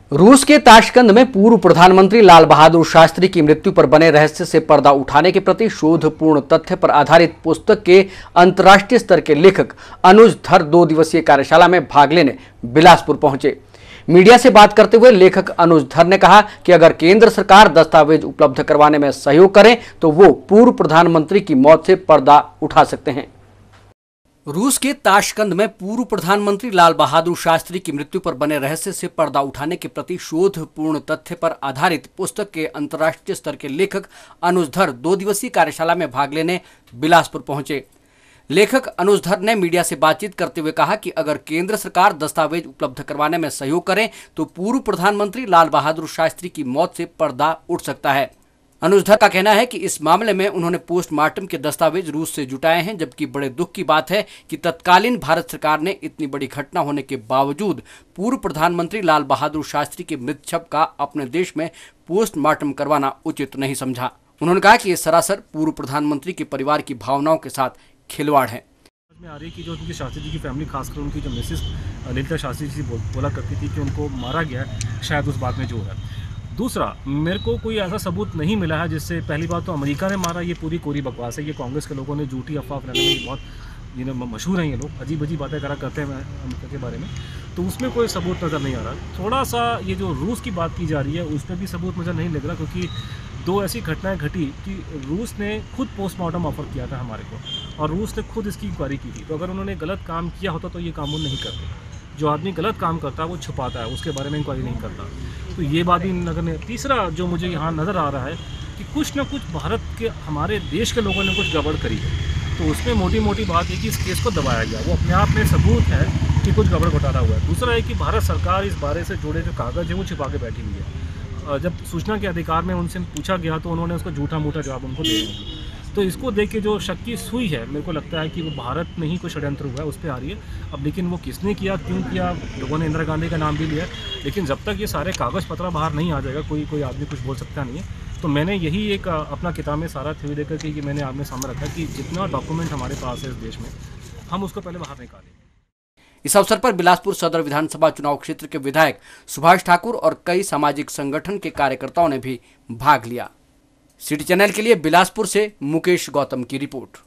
रूस के ताशकंद में पूर्व प्रधानमंत्री लाल बहादुर शास्त्री की मृत्यु पर बने रहस्य से पर्दा उठाने के प्रति शोधपूर्ण तथ्य पर आधारित पुस्तक के अंतर्राष्ट्रीय स्तर के लेखक अनुज धर 2 दिवसीय कार्यशाला में भाग लेने बिलासपुर पहुंचे। मीडिया से बात करते हुए लेखक अनुज धर ने कहा कि अगर केंद्र सरकार दस्तावेज उपलब्ध करवाने में सहयोग करे तो वो पूर्व प्रधानमंत्री की मौत से पर्दा उठा सकते हैं। रूस के ताशकंद में पूर्व प्रधानमंत्री लाल बहादुर शास्त्री की मृत्यु पर बने रहस्य से पर्दा उठाने के प्रति शोधपूर्ण तथ्य पर आधारित पुस्तक के अंतर्राष्ट्रीय स्तर के लेखक अनुज धर 2 दिवसीय कार्यशाला में भाग लेने बिलासपुर पहुंचे। लेखक अनुज धर ने मीडिया से बातचीत करते हुए कहा कि अगर केंद्र सरकार दस्तावेज उपलब्ध करवाने में सहयोग करे तो पूर्व प्रधानमंत्री लाल बहादुर शास्त्री की मौत से पर्दा उठ सकता है। अनुज धर का कहना है कि इस मामले में उन्होंने पोस्टमार्टम के दस्तावेज रूस से जुटाए हैं, जबकि बड़े दुख की बात है कि तत्कालीन भारत सरकार ने इतनी बड़ी घटना होने के बावजूद पूर्व प्रधानमंत्री लाल बहादुर शास्त्री के मृत शव का अपने देश में पोस्टमार्टम करवाना उचित नहीं समझा। उन्होंने कहा कि ये सरासर पूर्व प्रधानमंत्री के परिवार की भावनाओं के साथ खिलवाड़ है। में आ रही कि जो उनकी शास्त्री जी की फैमिली, खासकर उनकी जो मिसेस ललिता शास्त्री जी बोला करती थी कि उनको मारा गया है, शायद उस बात में जोर है। दूसरा, मेरे को कोई ऐसा सबूत नहीं मिला है जिससे, पहली बात तो अमेरिका ने मारा, ये पूरी कोरी बकवास है। ये कांग्रेस के लोगों ने झूठी अफवाह फैलाने में बहुत मशहूर हैं। ये लोग अजीब अजीब बातें करा करते हैं अमेरिका के बारे में, तो उसमें कोई सबूत नज़र नहीं आ रहा। थोड़ा सा ये जो रूस की बात की जा रही है उस पर भी सबूत नज़र नहीं लग रहा, क्योंकि 2 ऐसी घटनाएं घटी कि रूस ने खुद पोस्टमार्टम ऑफर किया था हमारे को, और रूस ने खुद इसकी इंक्वायरी की थी। तो अगर उन्होंने गलत काम किया होता तो ये काम वो नहीं करते। जो आदमी गलत काम करता है वो छुपाता है, उसके बारे में इंक्वायरी नहीं करता। तो ये बात भी नगर ने। तीसरा जो मुझे यहाँ नज़र आ रहा है कि कुछ न कुछ भारत के, हमारे देश के लोगों ने कुछ गड़बड़ करी है, तो उसमें मोटी मोटी बात है कि इस केस को दबाया गया। वो अपने आप में सबूत है कि कुछ गड़बड़ घोटाला हुआ है। दूसरा है कि भारत सरकार इस बारे से जुड़े जो कागज़ है वो छिपा के बैठी हुई है। जब सूचना के अधिकार में उनसे पूछा गया तो उन्होंने उसको झूठा मूठा जवाब उनको दे दिया। तो इसको देख के जो शक की सुई है, मेरे को लगता है कि वो भारत में ही कोई षड्यंत्र हुआ है, उस पर आ रही है। अब लेकिन वो किसने किया, क्यों किया, लोगों ने इंदिरा गांधी का नाम भी लिया, लेकिन जब तक ये सारे कागज़ पत्र बाहर नहीं आ जाएगा कोई आदमी कुछ बोल सकता नहीं है। तो मैंने यही एक अपना किताब में सारा थ्योरी देकर के मैंने आपने सामने रखा कि जितना डॉक्यूमेंट हमारे पास है इस देश में, हम उसको पहले बाहर निकालें। इस अवसर पर बिलासपुर सदर विधानसभा चुनाव क्षेत्र के विधायक सुभाष ठाकुर और कई सामाजिक संगठन के कार्यकर्ताओं ने भी भाग लिया। सिटी चैनल के लिए बिलासपुर से मुकेश गौतम की रिपोर्ट।